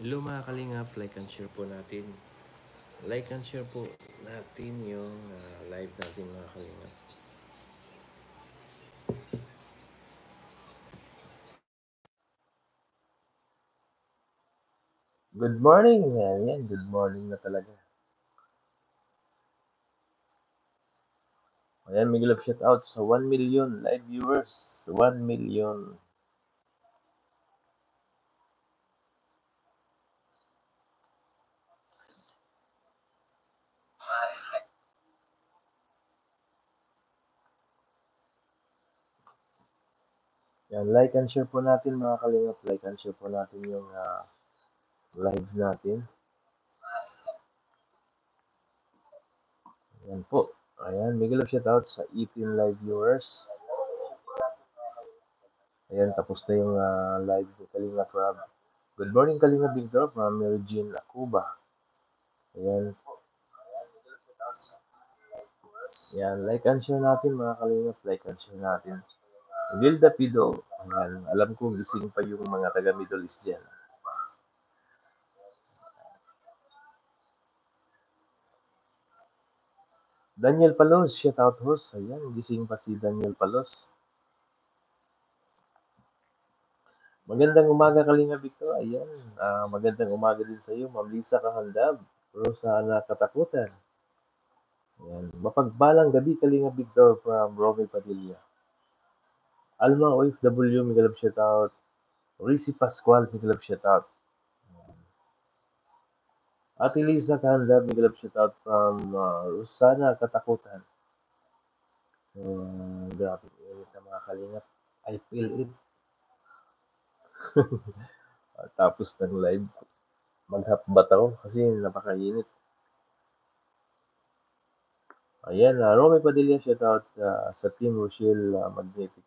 Hello mga kalingap, like and share po natin. Like and share po natin yung live natin mga kalingap. Good morning! Yan, good morning na talaga. Ayan, may love shout out sa 1 million live viewers. 1 million. Yan, like and share po natin mga kalingap. Like and share po natin yung live natin. Ayan po. Ayan, may love shout out sa 18 live viewers. Ayan, tapos na yung live ni Kalinga Crab. Good morning Kalinga Victor from Mary Jean Akuba. Ayan. Yan, like and share natin mga kalingap. Like and share natin. Wilda Pido. Ayan, alam ko gising pa yung mga taga Middle East dyan. Daniel Palos, shout out host. Ayan, gising pa si Daniel Palos. Magandang umaga Kalinga Victor. Ayan, magandang umaga din sa iyo, Ma'am Lisa Kahandab. Rosa na katakutan. Ayan, mapagbalang gabi Kalinga Victor from Romy Padilla. Alma OFW, Miguel shout out. Rizzy Pascual, Miguel shout out. Ate Lisa Kahandab, Miguel shout out from Rosana Katakutan. Grabe, init na mga kalingap. I feel it. Tapos ng live, maghapbat ako kasi napakainit. Ayan, Romy Padilla, shout out sa Team Rochelle Magnetic.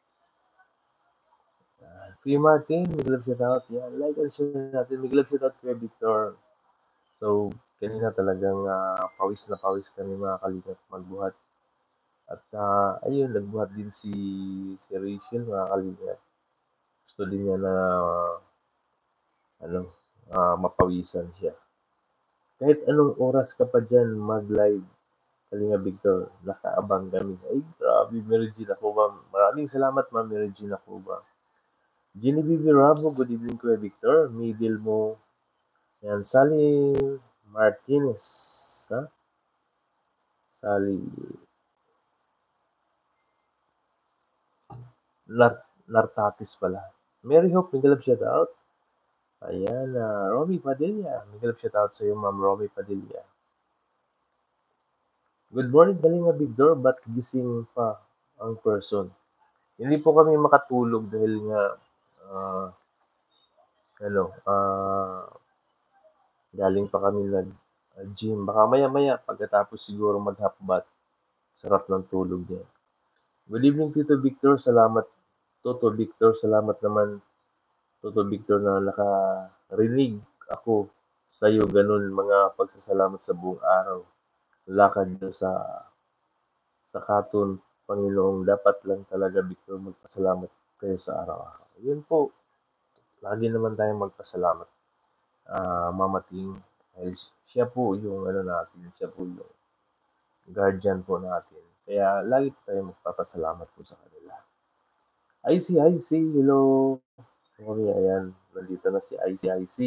Free Martin, big love shout out. Yan, like and share natin. Big love shout out kay Victor. So, kanina talagang pawis na pawis kami mga kalingap magbuhat. At ayun, nagbuhat din si Rachel mga kalingap. Gusto din niya na ano, mapawisan siya. Kahit anong oras ka pa dyan mag-live, Kalinga Victor, nakaabang kami. Ay, grabe, Mary Jean Akuba. Maraming salamat, Ma'am Mary Jean Akuba. Genevieve Rabo, good evening, Kuya Victor. Middle mo. Yan, Sally Martinez. Ha? Sally Nartakis pala. Mary Hope, Miguel shout out. Ayan, Romy Padilla. Miguel shout out sa iyo, Ma'am Romy Padilla. Good morning, Kalinga Victor. Ba't gising pa ang person? Hindi po kami makatulog dahil nga ah, ano, galing pa kami nag-gym. Baka maya-maya pagkatapos siguro maghapbat, sarap ng tulog niya. Good evening, Tito Victor. Salamat, Toto Victor. Salamat naman, Toto Victor, na nakarinig ako sa iyo. Ganun mga pagsasalamat sa buong araw. Lakad na sa katon, Panginoong, dapat lang talaga, Victor, magpasalamat kayo sa araw-araw. Yun po, lagi naman tayong magpasalamat. Mama Ting, ay siya po yung ano natin, siya po yung guardian po natin. Kaya lagi tayong magpapasalamat po sa kanila. IC, hello. Okay, ayan, nandito na si IC.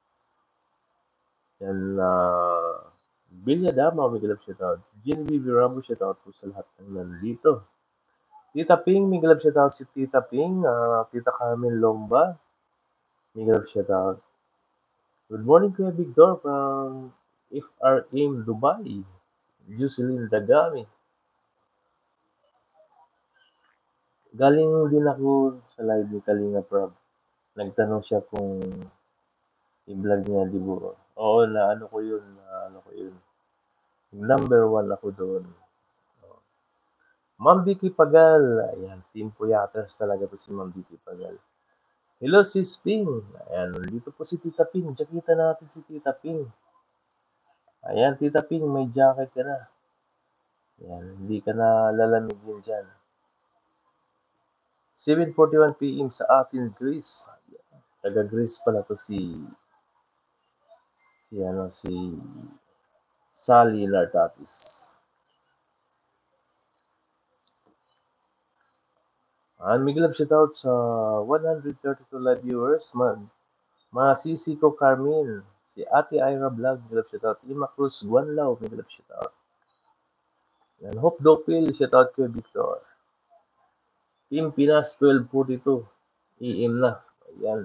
Yan, Bilya Dama, Miguel shoutout. Genevieve Ramos, shoutout po sa lahat ng nandito. Tita Ping, Miguel shoutout si Tita Ping. Tita Carmen Lomba, Miguel shoutout. Good morning, Kuya Victor from FRM Dubai. Jocelyn Dagami. Galing din ako sa live ni Kalinga Prab. Nagtanong siya kung i-vlog niya, di ba? Oo, na ano ko yun. Number one ako doon. Ma'am Vicky Pagal. Ayan, Team Puyatas talaga to si Ma'am Vicky Pagal. Hello, Sis Ping. Ayan, dito po si Tita Ping. Nakita natin si Tita Ping. Ayan, Tita Ping, may jacket ka na. Ayan, hindi ka na lalamigin dyan. 7:41 PM sa atin, Greece. Taga Greece pala to si si Sally Nartatis. Big love shoutout sa 132 live viewers, mga sisi ko Carmen, si Ate Ira Vlog, big love shoutout. Ima Cruz Guanlao, big love shoutout. Yan, Hope Dopil, shoutout ko Victor. Team Pinas 1242, EM na. Ayan.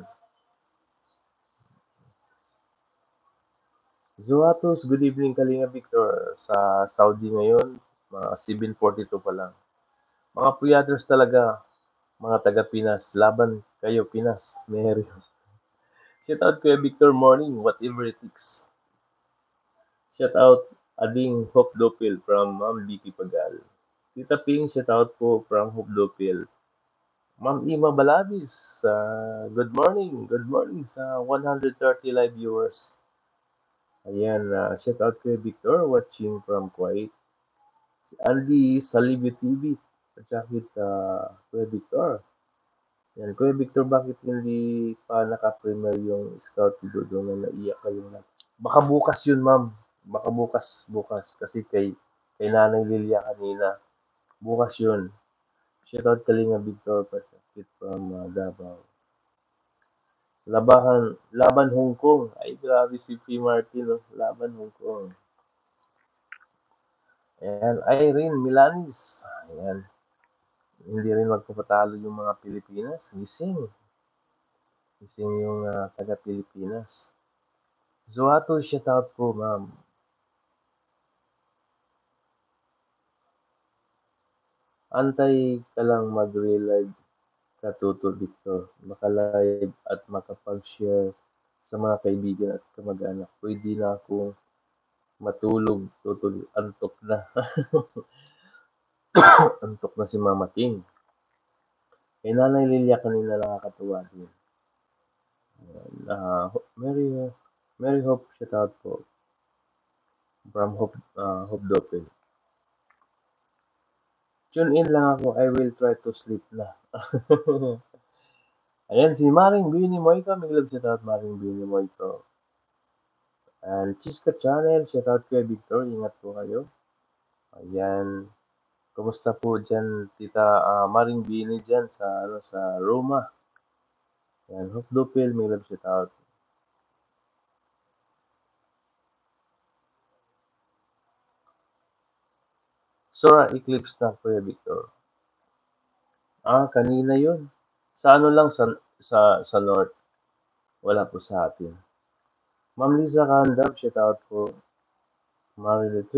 Zuatos, good evening Kalinga Victor. Sa Saudi ngayon, mga 7:42 pa lang. Mga puyaters talaga, mga taga Pinas. Laban kayo Pinas. Mary. Shout out kay Victor Morning, whatever it takes. Shout out Ading Hope Dopil from Ma'am Vicky Pagal. Tita Ping, shout out po from Hope Dopil. Ma'am Ima Balabis, good morning. Good morning sa 130 live viewers. Ayan, shout out kay Victor watching from Kuwait. Si Andy Salibi TV. At sakit Kuya Victor. Yan, Kuya Victor, bakit hindi pa naka-premier yung scout video na naiyak kayo na? Baka bukas yun, ma'am. Baka bukas. Kasi kay Nanay Lilia kanina. Bukas yun. Shoutout Kalinga Victor, pasakit from Davao. Laban Hong Kong. Ay, grabe si P. Martin. Oh. Laban Hong Kong. Ayan, Irene Milanis. Ayan. Hindi rin magpapatalo yung mga Pilipinas. Gising yung taga-Pilipinas. Zuato, shoutout po, ma'am. Antay ka lang mag-relive ka, Toto Victor. Maka-live at makapag-share sa mga kaibigan at kamag-anak. Pwede na akong matulog, Toto. Antok na. Antok na si Mama Ting. Kay Nanay Lilia kanina nakakatuwa din. Mary Hope, shoutout po. From Hope Dopel. Tune in lang ako. I will try to sleep na. Ayan, si Maring Bini Moito. May love shoutout Maring Bini Moito. And Chiska Channel, shoutout kay Victor. Ingat po kayo. Ayan. Kumusta po dyan, Tita Maring Bini dyan sa Roma. Ayan, Hope Dopel, may love shoutout. Solar Eclipse na, Kuya Victor. Kanina yun. Sa ano lang, sa North. Wala po sa atin. Ma'am Lisa Kandab, shoutout po. Marilit,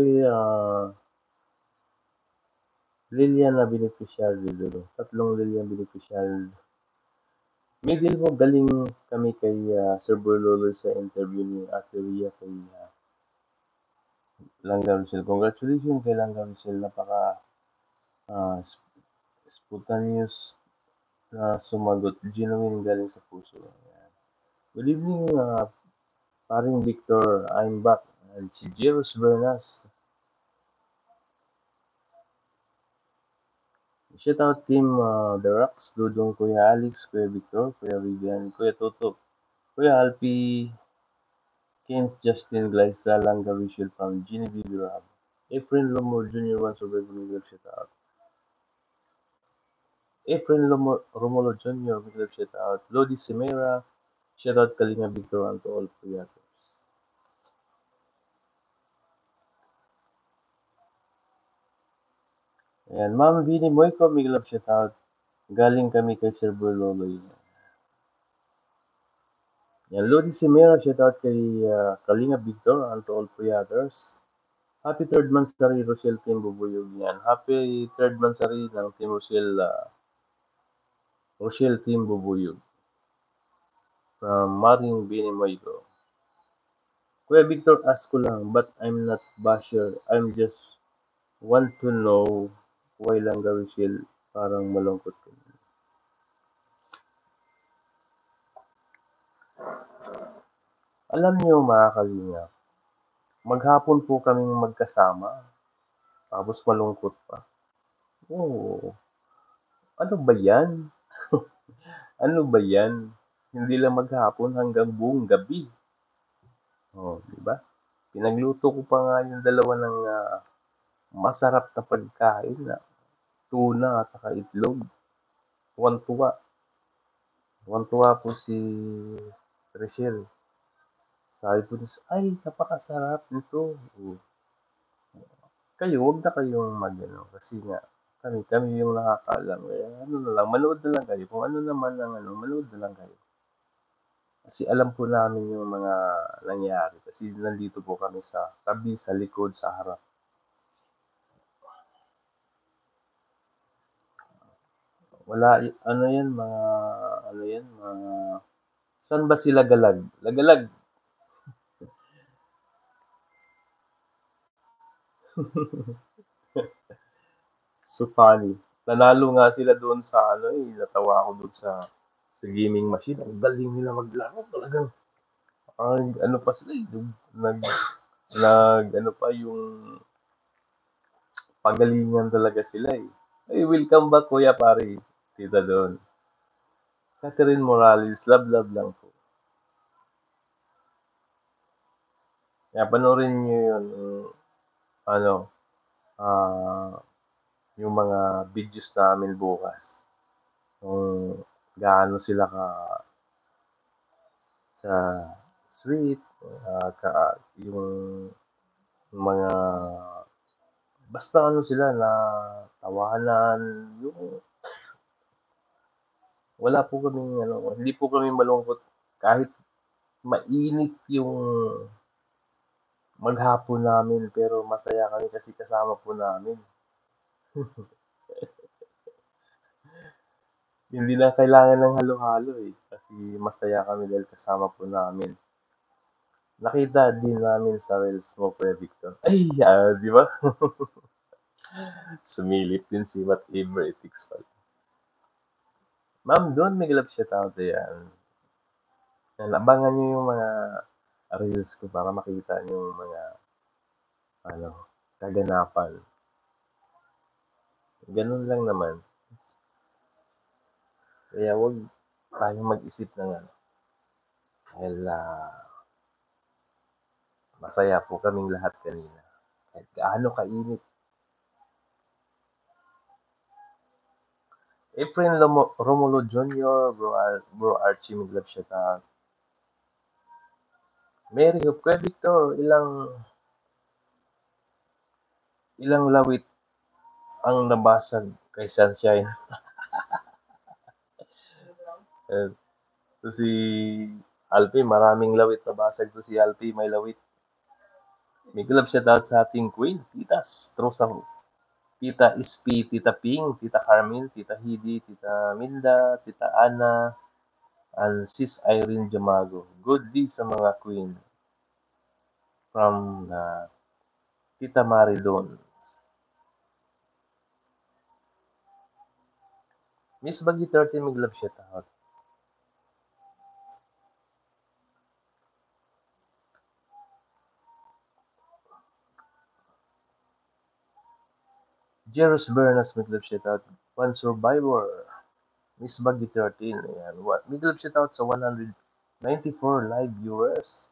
Lilian na beneficiary doon. 3 Lilian beneficiary. Middle mo, galing kami kay Sir Borlolo sa interview ni Ate Ria kay Langga Rosel. Congratulations kay Langga Rosel. Napaka spontaneous na sumagot. Genuine galing sa puso. Ayan. Good evening, paring Victor. I'm back. And si Jeros Bernas. Shout out team The Rocks, Dudong, Kuya Alex, Kuya Victor, Kuya Vivian, Kuya Toto, Kuya Alpi, Kent, Justin, Glyza, Langga, Rachel, from Genevieve, Rob. Efren Lomor Jr. once over Miguel, shout out. Efren Romulo Jr. Miguel, shout out. Lodi Simera, shout out Kalinga Victor and to all Puyaters. Ayan, Ma'am Vini Moico, Miguel, shout out. Galing kami kay Sir Berlolo. Yan, Lodi Simera, shout out kay Kalinga Victor and to all Puyaters. Happy third Mansari Rosel Team Bubuyog yan. Happy third Mansari ng Team Rosel Team Bubuyog. From Maring Binimoyko. Kuya Victor, ask ko lang, but I'm not basher. I'm just want to know why Langga Rosel parang malungkot ko. Alam niyo mga kalingap, maghapon po kaming magkasama, tapos malungkot pa. Oo, ano ba yan? Ano ba yan? Hindi lang maghapon hanggang buong gabi. Oh, 'di ba? Pinagluto ko pa nga yung dalawa ng masarap na pagkain na tuna at saka itlog. Tuwang-tuwa. Tuwang-tuwa po si Rachel. Sabi po niya, ay, napakasarap nito. Oh, kayo, wag na kayong mag-ano, kasi nga, kami yung nakakaalam. Eh, ano na lang, manood na lang kayo. Kung ano naman ang ano, manood na lang kayo. Kasi alam po namin yung mga nangyari. Kasi nandito po kami sa tabi, sa likod, sa harap. Wala, ano yan, ano yan, saan ba sila galag? Lagalag. So funny. Nanalo nga sila doon sa ano eh, natawa ako doon sa gaming machine. Ang galing nila maglaro talagang. Ano pa sila eh, nag, ano pa yung pagalingan talaga sila eh. Ay, welcome back kuya pare. Tita doon. Catherine Morales, love love lang po. Kaya panoorin niyo yun, ano, ah, yung mga videos namin bukas. Kung gaano sila ka sweet, yung mga basta ano sila na tawanan, yung wala po kaming ano, hindi po kami malungkot kahit mainit yung maghapon namin pero masaya kami kasi kasama po namin. Hindi na kailangan ng halo-halo eh kasi masaya kami dahil kasama po namin. Nakita din namin sa reels mo, Kuya Victor. Ay, di ba? Sumilip din si whatever it takes. Ma'am, doon may glove siya tao yan. Yan, abangan niyo yung mga reels ko para makita niyo yung mga ano, kaganapan. Ganun lang naman. Kaya wag tayong mag-isip ng ano. Dahil masaya po kaming lahat kanina. Kahit gaano kainit. Efren Romulo Jr., bro Archie, may glove siya ta. Mary Hope, Kuya Victor, ilang lawit ang nabasag kay Sunshine. Eh, to si Alpi, maraming lawit nabasag to si Alpi, may lawit. May glove shout out sa ating Queen, Titas, Trosang, Tita Ispi, Tita Ping, Tita Carmen, Tita Hidi, Tita Minda, Tita Ana, and Sis Irene Jamago. Good day sa mga Queen from Tita Maridon. Miss Bagi 30, may glove shout out. Jeros Bernas, may glove shout out. One Survivor, Miss Bagi 13. Ayan. May glove shout out sa 194 live viewers.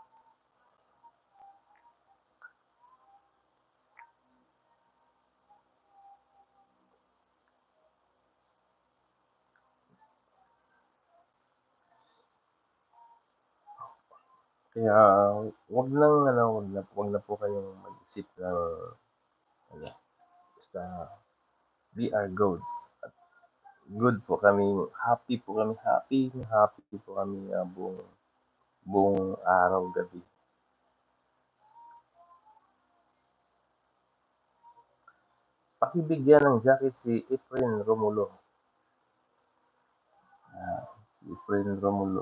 Kaya wag na po kayong mag-isip ng ano, basta we are good. Good po kami, happy po kami buong buong araw, gabi. Pakibigyan ng jacket si Efren Romulo. Si Efren Romulo.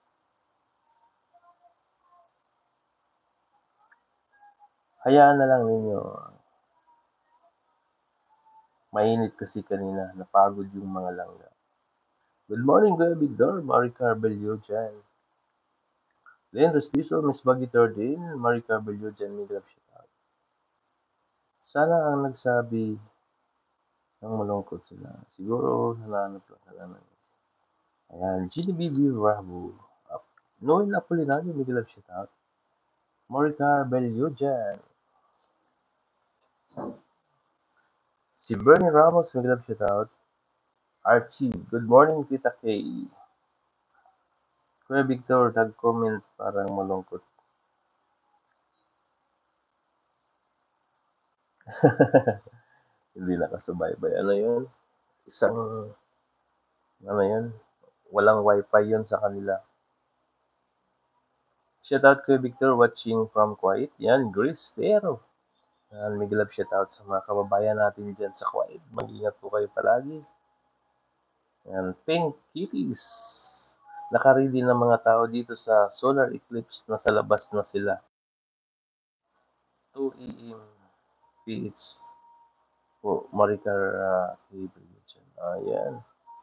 Hayaan na lang ninyo. Mainit kasi kanina, napagod yung mga langga. Good morning, Kuya Victor, Maricar Bello dyan. Len Respiso, Miss Baggy 13, Maricar Bello dyan, may love shout. Sana ang nagsabi ng malungkot sila. Siguro, hananap lang nila ng ayan, GDBB Bravo. Noel Apolinario, may love shout out. Moricar Bellujan. Si Bernie Ramos, may love shoutout. Archie, good morning, Tita K. Kuya Victor, nag-comment parang malungkot. Hindi nakasubaybay. Ano yun? Isang, ano yun? Walang wifi yun sa kanila. Shoutout Kuya Victor, watching from Kuwait. Yan, Greece, pero. Yan, may love shoutout sa mga kababayan natin dyan sa Kuwait. Mag-ingat po kayo palagi. Yan, Pink Kitties. Nakaready ng mga tao dito sa solar eclipse na sa labas na sila. 2 AM PH po, Maricar Cable. Ayan.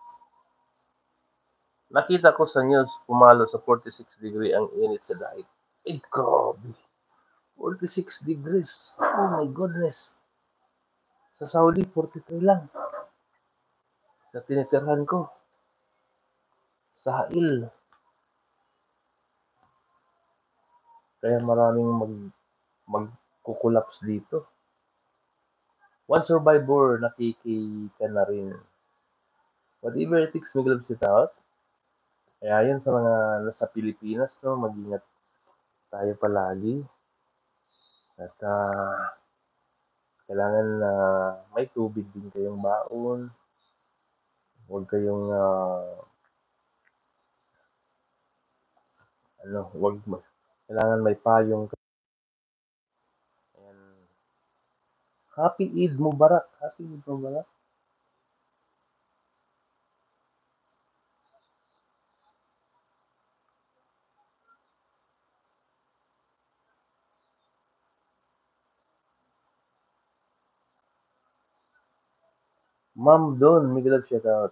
Nakita ko sa news, pumalo sa 46 degree ang init sa daig. Eh, grabe. 46 degrees. Oh my goodness. Sa Saudi, 43 lang. Sa tinitirhan ko, sa Hail. Kaya maraming magkukulaps dito. One survivor, nakikita na rin. Whatever it takes, may gloves it out. Kaya yun sa mga nasa Pilipinas, no, mag-ingat tayo palagi. At kailangan na may tubig din kayong baon. Huwag kayong huwag mas kailangan may payong. Ayan. Happy Eid Mubarak. Happy Eid Mubarak. Ma'am Don, Miguel shout out.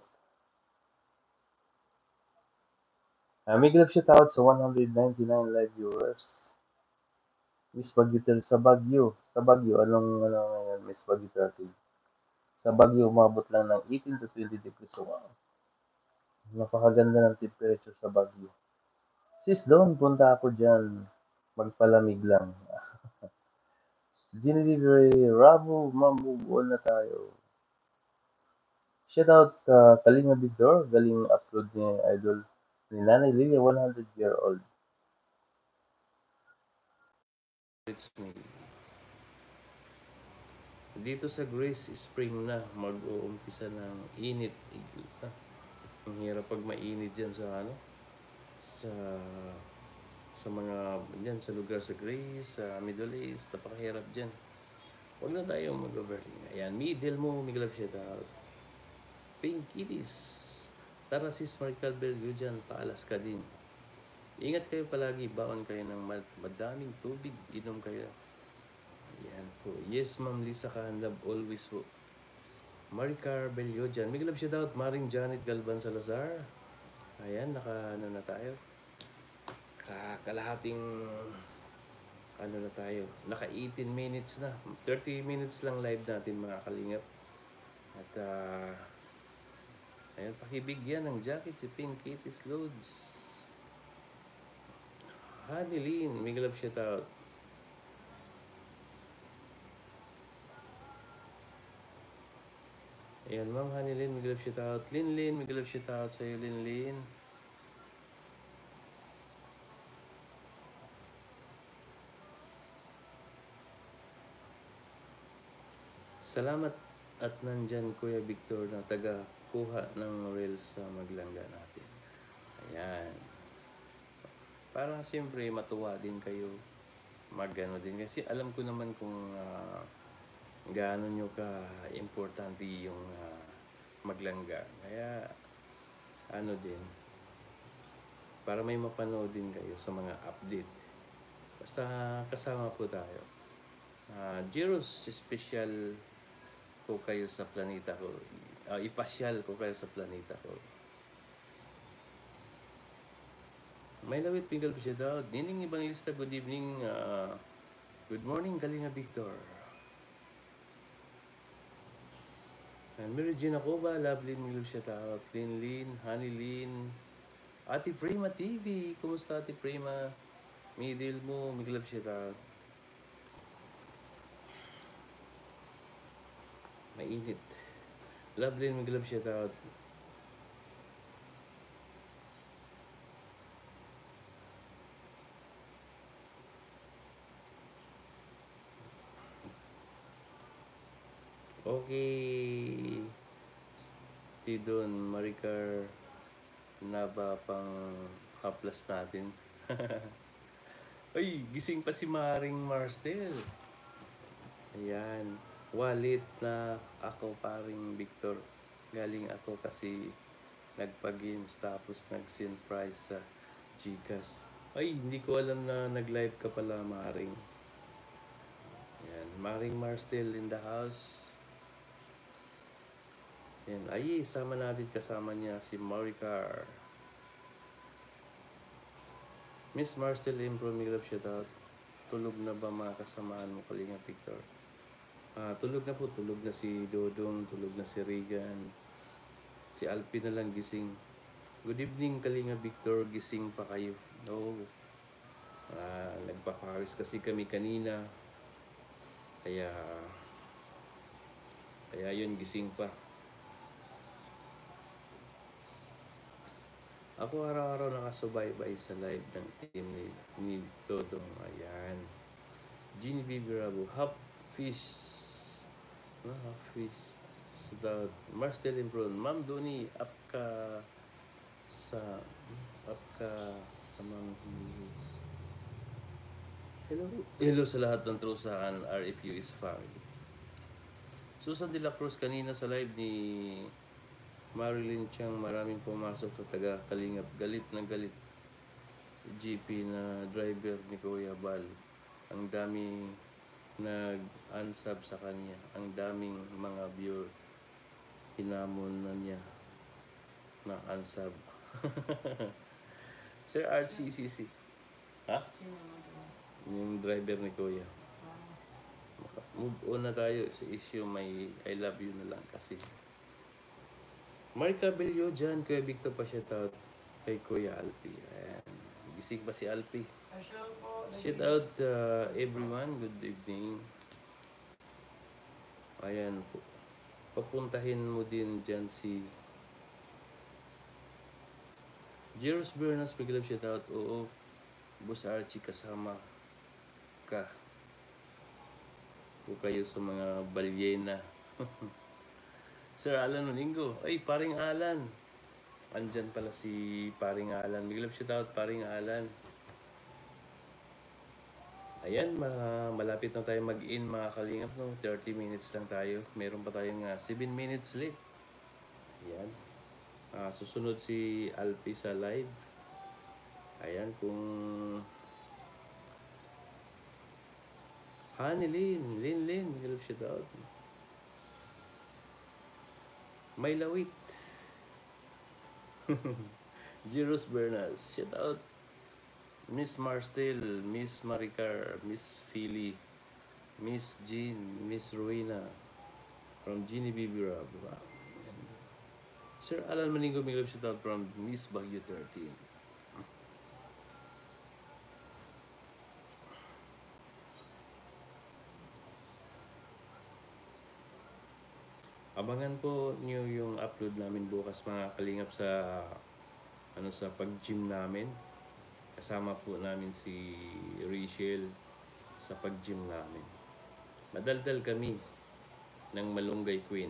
Miguel shout out sa 199 live viewers. Miss Bagyo sa Bagyo. Sa Bagyo, anong ngayon, Miss Bagyo 30? Sa Bagyo, umabot lang ng 18 to 20 degrees. So, wow. Napakaganda ng temperature sa Bagyo. Sis Don, punta ako dyan. Magpalamig lang. Ginilibre, Rabo, mamubuo na tayo. Shout out Kalinga Victor, galing upload ni Idol ni Nanay Lilia, 100-year-old. It's me. Dito sa Greece, spring na, mag-uumpisa ng init. Ang hirap pag mainit dyan sa sa mga dyan sa lugar sa Greece, sa Middle East, napakahirap dyan. Huwag na tayo mag-overthink. Ayan, middle mo, Miguel of Shoutout. Pink Kitties. Tara sis Maricel Belgio dyan, paalas ka din. Ingat kayo palagi, baon kayo ng madaming tubig, inom kayo. Ayan po. Yes, Ma'am Lisa Kahandab, always po. Maricar Belgio dyan. Miguel of Shoutout, Maring Janet Galban Salazar. Ayan, na tayo. Kalahating na tayo. Naka 18 minutes na. 30 minutes lang live natin mga kalingap. At ayan, pakibigyan ng jacket si Pink Kitties Loads. Hanilin, Miguel of Shoutout. Ayan, Ma'am Hanilin, Miguel of Shoutout. Linlin, Miguel of Shoutout sa'yo, Linlin. Salamat at nandyan Kuya Victor na taga-kuha ng reels sa maglangga natin. Ayan. Para siyempre matuwa din kayo. Magano din. Kasi alam ko naman kung gaano nyo ka-importante yung maglangga. Kaya ano din. Para may mapanood din kayo sa mga update. Basta kasama po tayo. Jeros special ko kayo sa planeta ko. Ipasyal ko kayo sa planeta ko. May lawit Miguel Pisyado. Nining Evangelista, good evening. Good morning, Kalinga Victor. And Mary Gina Coba, lovely Miguel Pisyado. Lin, Honey Lin. Ate Prima TV. Kumusta Ate Prima? Middle mo, miglab shout out. Mainit. Lovelyn, miglab shout out. Okay. Tidon, Maricar, na ba pang haplas natin? Ay, gising pa si Maring Marstel. Ayan. Wallet na ako paring Victor. Galing ako kasi nagpa-games tapos nag-send price sa Gcash. Ay, hindi ko alam na nag-live ka pala, Maring. Ayan. Maring Marstel in the house. Ayan. Ay, sama natin kasama niya si Maricar. Miss Marcel Impro, Miglab shoutout. Tulog na ba mga kasamaan mo, Kalinga Victor? Tulog na po, tulog na si Dodong, tulog na si Regan. Si Alpi na lang gising. Good evening, Kalinga Victor, gising pa kayo? No. Nagpapawis kasi kami kanina. Kaya yun, gising pa. Ako araw-araw nakasubaybay sa live ng team ni Dodong. Ayan. Genie Baby Rabo. Half fish. Half fish. About Marcel Impron. Ma'am Doni, up ka sa Ma'am. Hello sa lahat ng trusahan. RFU is family. Susan de la Cruz kanina sa live ni Marilyn Chiang, maraming pumasok sa taga Kalingap. Galit na galit. GP na driver ni Kuya Bal. Ang daming nag-unsub sa kanya. Ang daming mga viewer. Hinamon na niya na unsub. Sir RCCC. Ha? Yung driver ni Kuya. Move on na tayo sa issue. May I love you na lang kasi. Mark Cabello dyan, Kuya Victor pa shoutout kay Kuya Alpi. Ayan. Gising pa si Alpi. Shoutout everyone. Good evening. Ayan. Papuntahin mo din dyan si Jeros Bernas. Big love shoutout. Oo. Boss Archie kasama ka. O kayo sa mga balyena. Sir Alan Olingo. Ay, paring Alan. Andyan pala si paring Alan. Big love shoutout, paring Alan. Ayan, malapit na tayo mag-in mga kalingap. No? 30 minutes lang tayo. Meron pa tayong 7 minutes late. Ayan. Susunod si Alpi sa live. Ayan, kung... Honey Lin. Big love shoutout. May lawit. Jeros Bernas. Shoutout. Miss Marstel, Miss Maricar, Miss Philly, Miss Jean, Miss Ruina, from Genie Baby Rob. Wow. Sir Alan Maningo, may love shoutout from Miss Baguio 13. Abangan po niyo yung upload namin bukas mga kalingap sa sa pag-gym namin. Kasama po namin si Rachel sa pag-gym namin. Madaldal kami ng Malunggay Queen.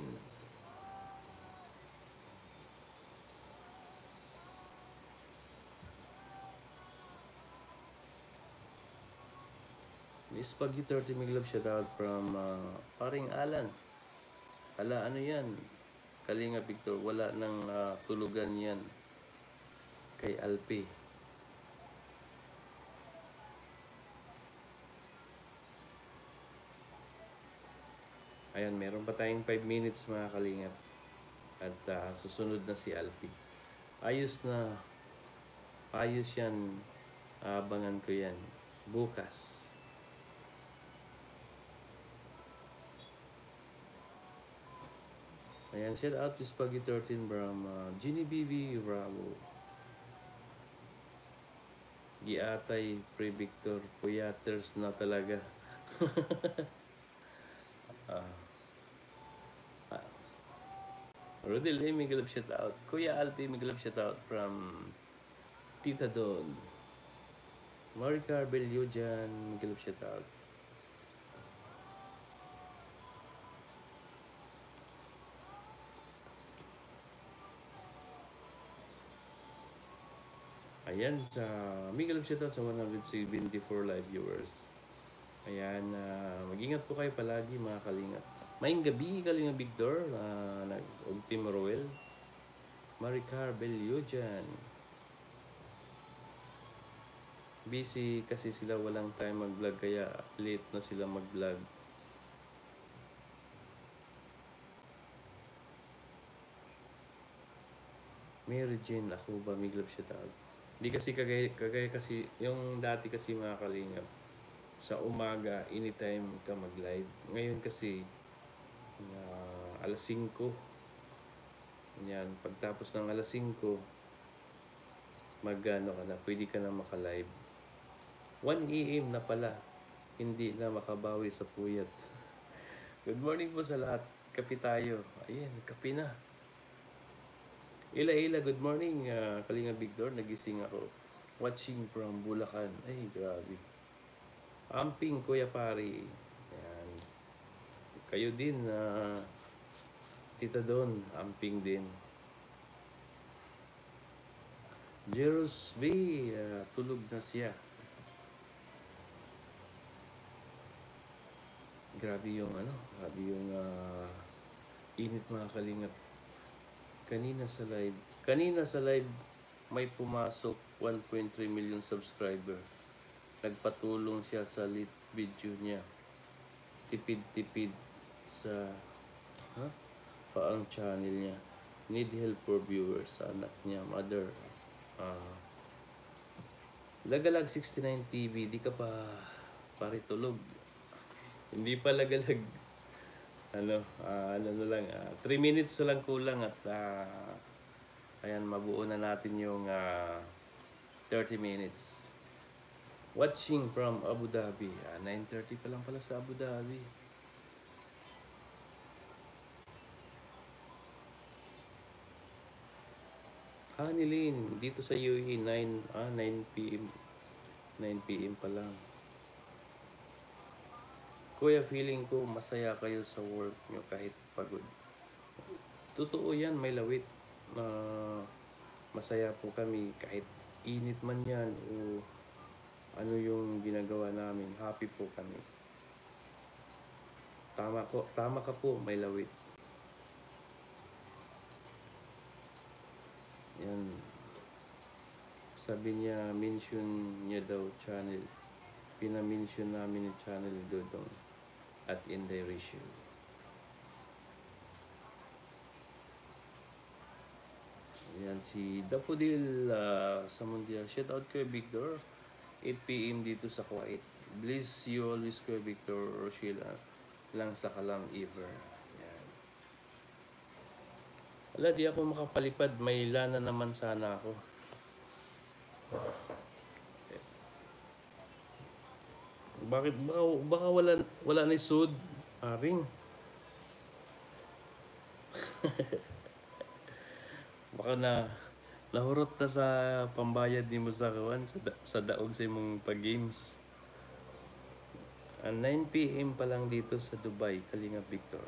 Miss Paggy 30 may love shoutout from paring Alan. Ala, ano yan? Kalinga Victor, wala nang tulugan yan kay Alpi. Ayan, meron pa tayong 5 minutes mga kalingap. At susunod na si Alpi. Ayos na. Ayos yan. Abangan ko yan. Bukas. Ayan, shout out to Spaggy 13 from Genie BB Bravo. giatay pre-Victor, puyaters na talaga. Ah, Rodel, may galap shout out. Kuya Alpi, may galap shout out from Tita Don. Maricar Belio dyan, may galap shout out. Ayan, may galap shout out sa 174 live viewers. Ayan, mag-ingat po kayo palagi mga kalingap. Maayong gabi, Kalinga Victor, Team Roel. Maricar Belio dyan. Busy kasi sila, walang time mag-vlog, kaya late na sila mag-vlog. Mary Jane, ako ba may glove shout out? Hindi kasi kagaya kasi, yung dati kasi mga kalingap, sa umaga, anytime ka mag-live. Ngayon kasi, alas 5, yan, pagtapos ng alas 5, magano ka na, pwede ka na maka-live. 1 AM na pala, hindi na makabawi sa puyat. Good morning po sa lahat. Kape tayo. Ayan, kape na. Ila, good morning, Kalinga Victor. Nagising ako. Watching from Bulacan. Ay, grabe. Amping, Kuya Pari. Ayan. Kayo din, Tita Don. Amping din. Jeros B, tulog na siya. Grabe yung init mga kalingap. Kanina sa live may pumasok 1.3 million subscriber. Nagpatulong siya sa lit video niya. Tipid-tipid sa paang channel niya. Need help for viewers sa anak niya, mother. Lagalag 69 TV, di ka pa paritulog. Hindi pa lagalag. Ano na lang, 3 minutes na lang kulang at ayan, mabuo na natin yung 30 minutes. Watching from Abu Dhabi. 9:30 pa lang pala sa Abu Dhabi. Hanilin, dito sa UAE, 9 p.m. 9 p.m. pa lang. Kuya, feeling ko masaya kayo sa work nyo kahit pagod. Totoo yan, may lawit. Masaya po kami kahit init man yan o ano yung ginagawa namin. Happy po kami. Tama ka po, may lawit. Yan. Sabi niya, mention niya daw channel. Pinamention namin yung channel ni Dodong at Inday Ratio. Yan si Daffodil sa Mundial. Shout out kay Victor. 8 p.m. dito sa Kuwait. Bless you always kay Victor Rochelle lang sa kalam ever. Yan. Wala, di ako makapalipad. May lana naman sana ako. Bakit? Baka wala na sud, aring. Baka nahurot na sa pambayad ni mo sa kawan, sa daog sa imong pag-games. 9 p.m. pa lang dito sa Dubai, Kalinga Victor.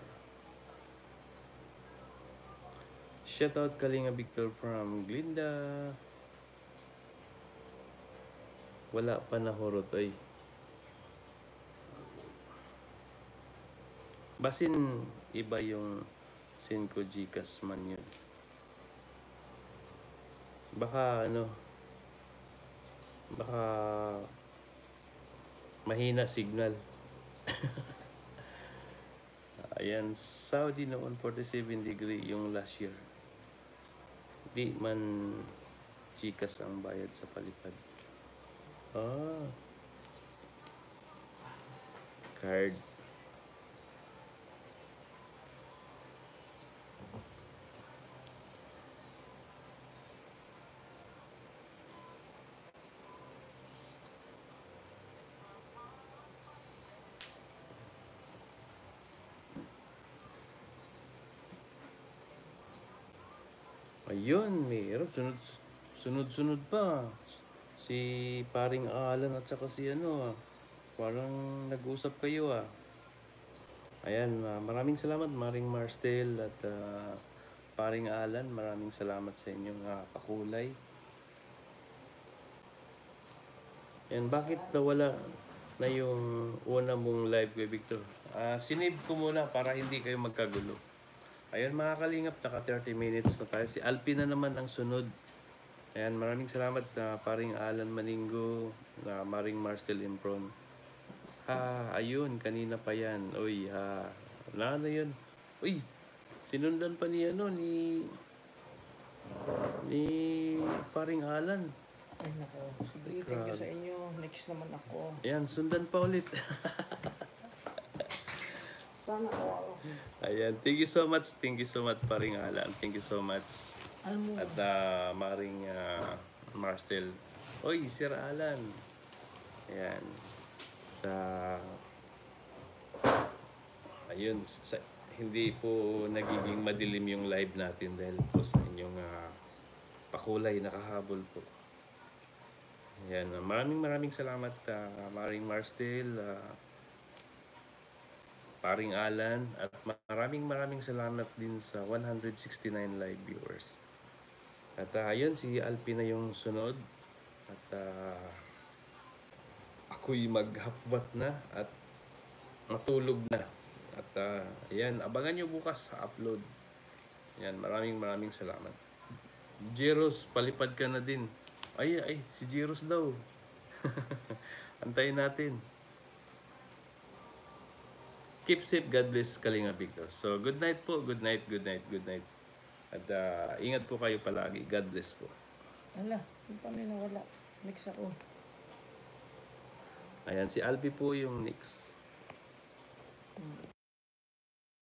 Shout out Kalinga Victor from Glinda. Wala pa nahurot ay. Basin iba yung Senko Gcash man yun. Baka mahina signal. Ayan, Saudi noon 47 degree yung last year. Di man Gcash ang bayad sa palipad. Card. Ayun, meron. Sunod-sunod pa. Si paring Alan at saka si ano, parang nag-usap kayo ah. Ayan, maraming salamat Maring Marstel at paring Alan. Maraming salamat sa inyong pakulay. And bakit nawala na yung una mong live kay Victor? Sinave ko muna para hindi kayo magkagulo. Ayun mga kalingap, naka 30 minutes na tayo. Si Alpin na naman ang sunod. Ayan, maraming salamat paring Alan Maninggo, Maring Marcel Impron. Ayun, kanina pa yan. Uy, wala na yun. Uy, sinundan pa ni ni paring Alan. Ay nako, sige, thank you sa inyo. Next naman ako. Ayan, sundan pa ulit. Sana all. Ayan, thank you so much paring Alan. Thank you so much. Alam mo, At Maring Marcel. Oy, Sir Alan. Ayan. Ayun, hindi po nagiging madilim yung live natin dahil po sa inyong pakulay nakahabol po. Ayan, maraming salamat Maring Marcel, paring Alan, at maraming salamat din sa 169 live viewers. At ayun, si Alpi na yung sunod. At ako'y maghapbat na at matulog na. At ayan, abangan nyo bukas sa upload. Ayan, maraming salamat. Jeros, palipad ka na din. Ay, si Jeros daw. Antayin natin. Keep safe, God bless, Kalinga Victor. So, good night po, good night. At ingat po kayo palagi. God bless po. ala, yung paano nawala? Next ako. Ayan, si Alpi po yung next.